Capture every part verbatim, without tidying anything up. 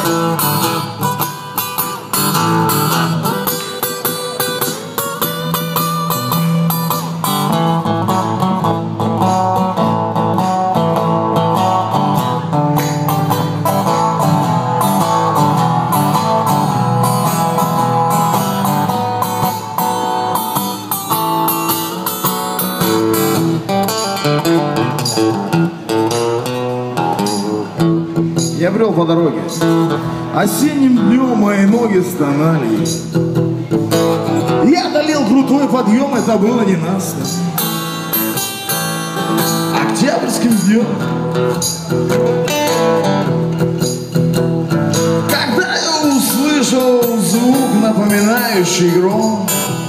Я брел по дороге. Осенним днем мои ноги стонали. Я одолел крутой подъем, это было ненастно. Октябрьским днем, когда я услышал звук, напоминающий гром,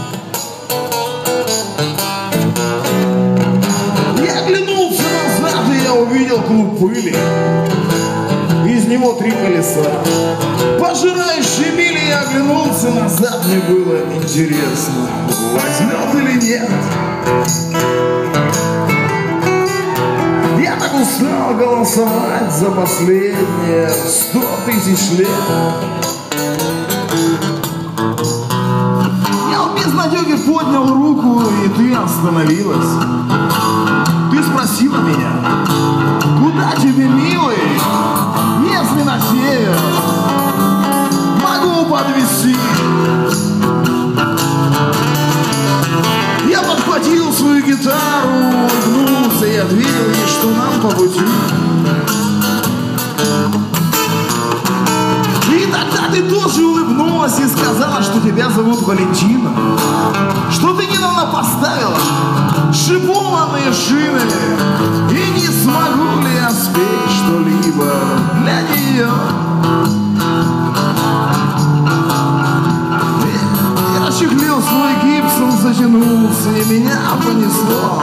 я оглянулся назад, и я увидел клуб пыли. Из него три колеса, пожирающие мили. Я оглянулся назад, мне было интересно, возьмет или нет. Я так устал голосовать за последние сто тысяч лет. Я в безнадеге поднял руку, и ты остановилась. Ты спросила меня: куда тебе, милый? Если на север, могу подвезти. Я подхватил свою гитару, улыбнулся и ответил ей, что нам по пути. И тогда ты тоже улыбнулась и сказала, что тебя зовут Валентина, что ты недавно поставила шипованные шины, и не смогу ли я спеть что-либо для нее. Я расчехлил свой гипсом, затянулся, и меня понесло.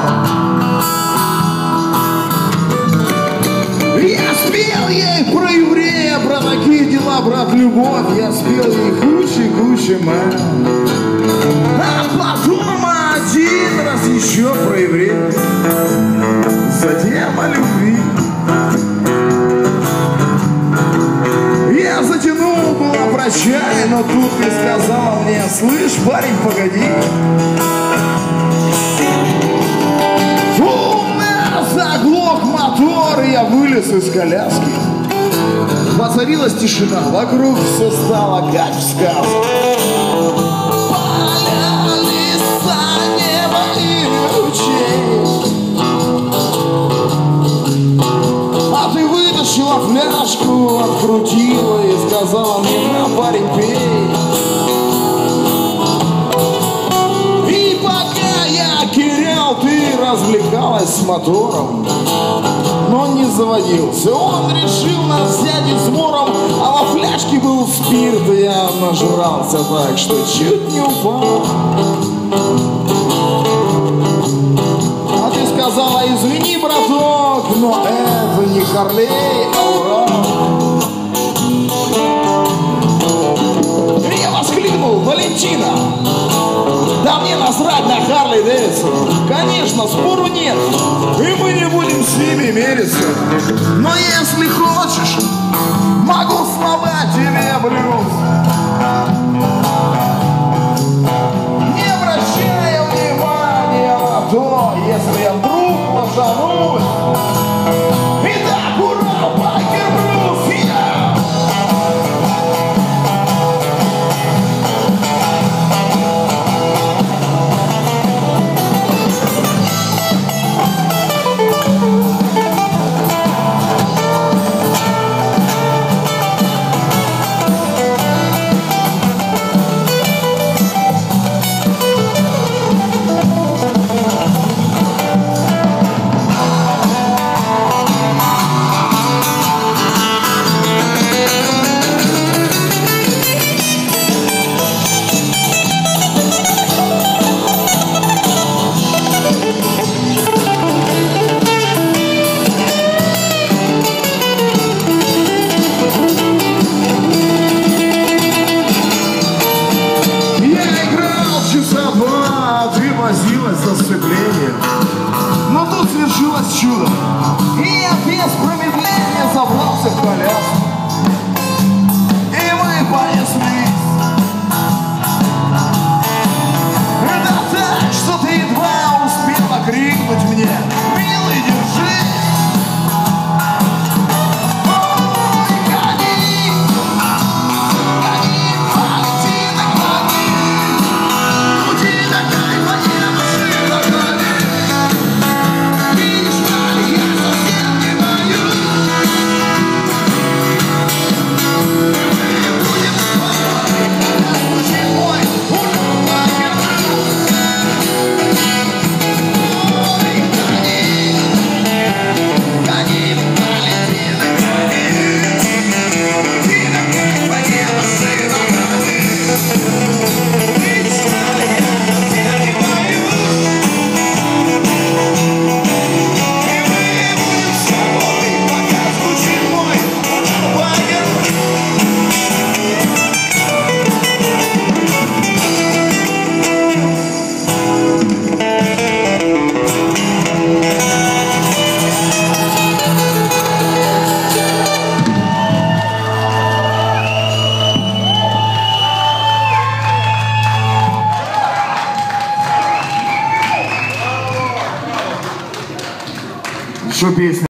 Я спел ей про еврея, про такие дела, брат, любовь. Я спел ей куча-куча мэн. А потом один раз еще про еврея, затем о любви. Я затянул было прощай, но тут ты сказала мне: слышь, парень, погоди. Шумно заглох мотор, и я вылез из коляски. Воцарилась тишина, вокруг все стало как в сказке. Поля, леса, небо и ручей. А ты вытащила фляжку, открутила и сказала мне: на, парень, пей. И пока я кирял, ты развлекалась с мотором. Но он не заводился, он решил нас взять измором, а во фляжке был спирт, и я нажрался так, что чуть не упал. А ты сказала: извини, браток, но это не Харлей, а Урал. И я воскликнул: Валентина, да мне насрать на Харли Дэвидсон. Конечно, спору нет, и мы не будем с ними мериться. Но если хочешь, могу сломать тебе блюз. Не обращая внимания на то, если я вдруг ложанусь. И так, ура, Что песня?